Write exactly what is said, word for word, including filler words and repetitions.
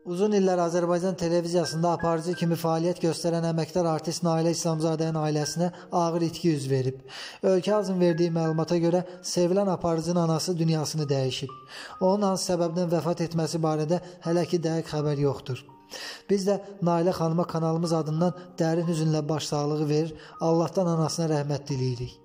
Uzun illər Azərbaycan televiziyasında aparıcı kimi fəaliyyət göstərən əməkdar artist Nailə İslamzadənin ailəsinə ağır itki üz verib. Ölkə Azın verdiyi məlumata görə sevilən aparıcının anası dünyasını dəyişib. Onun hansı səbəbdən vəfat etməsi barədə hələ ki dəqiq xəbər yoxdur. Biz də Nailə xanıma kanalımız adından dərin hüzünlə başsağlığı verir, Allahdan anasına rəhmət diləyirik.